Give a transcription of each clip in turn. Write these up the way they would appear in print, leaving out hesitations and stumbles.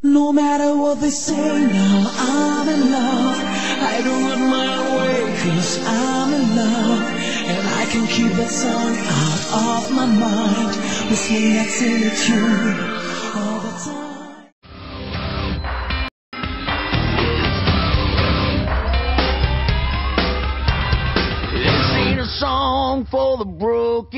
No matter what they say now, I'm in love. I don't run my way, cause I'm in love. And I can keep that song out of my mind, whistling that silly tune all the time. This ain't a song for the broken.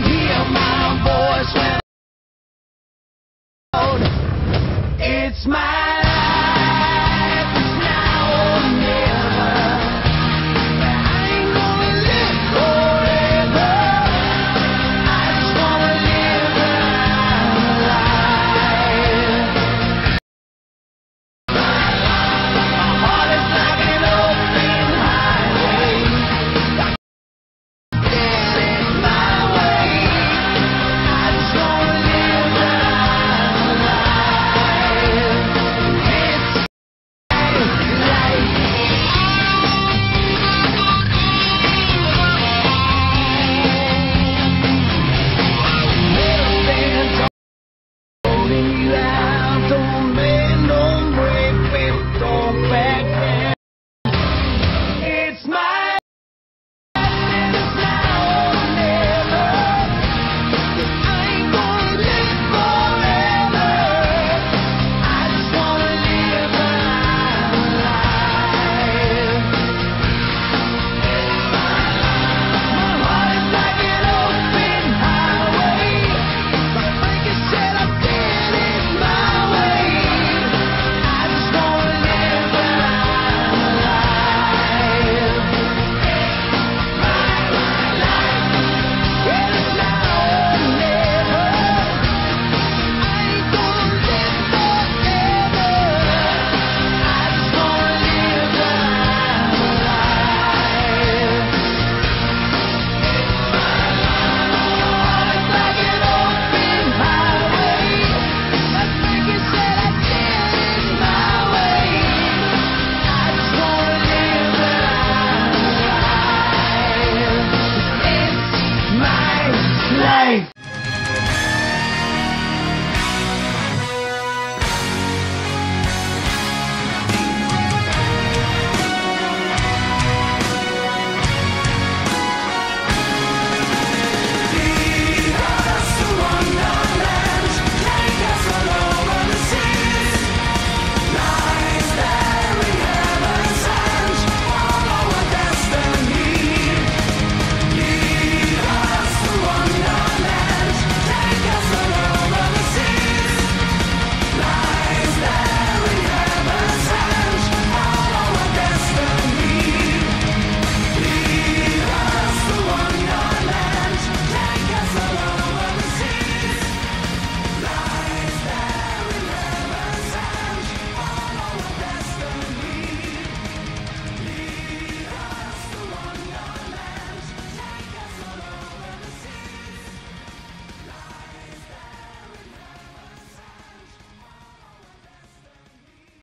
It's my